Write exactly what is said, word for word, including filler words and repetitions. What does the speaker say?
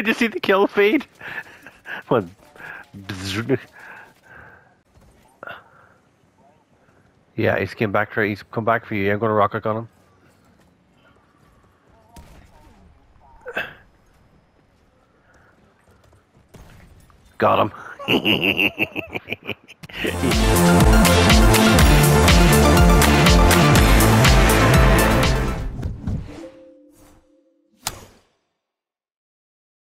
Did you see the kill feed? What? Yeah, he's came back for he's come back for you. I'm gonna rocket on him. Got him.